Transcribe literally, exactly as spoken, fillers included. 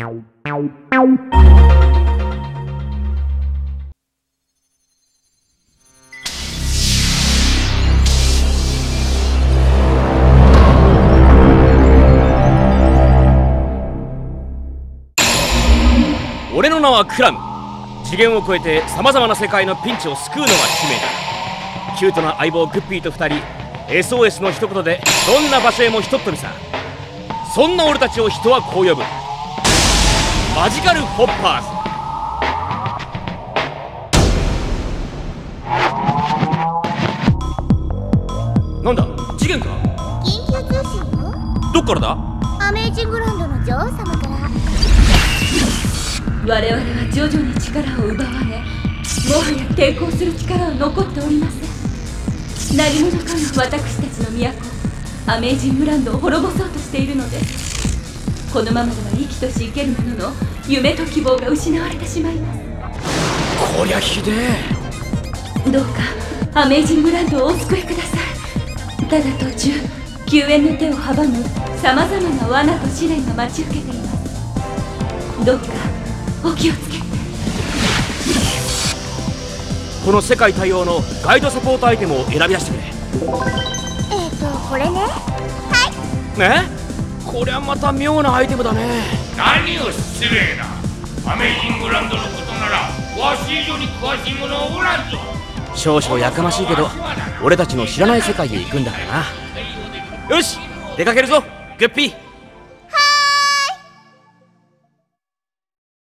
俺の名はクラム。次元を超えてさまざまな世界のピンチを救うのが使命だ。キュートな相棒グッピーとふたり エスオーエス の一言でどんな場所へもひとっ飛びさ。そんな俺たちを人はこう呼ぶ、マジカルホッパーズ。なんだ次元か。 緊急通信よ。 どっからだ。 アメージングランドの女王様から。 我々は徐々に力を奪われ、もはや抵抗する力は残っておりません。何者かの私たちの都アメージングランドを滅ぼそうとしているのです。このままでは生きとし生ける者の夢と希望が失われてしまいます。 こりゃひでえ。 どうかアメージングランドをお救いください。ただ途中救援の手を阻むさまざまな罠と試練が待ち受けています。どうかお気をつけて。 この世界対応のガイドサポートアイテムを選び出してくれ。 えっとこれね。はい。 え、こりゃまた妙なアイテムだね。 何を失礼な。アメージングランドのことならわし以上に詳しい者はおらんぞ。 少々やかましいけど俺たちの知らない世界へ行くんだからな。よし出かけるぞグッピー。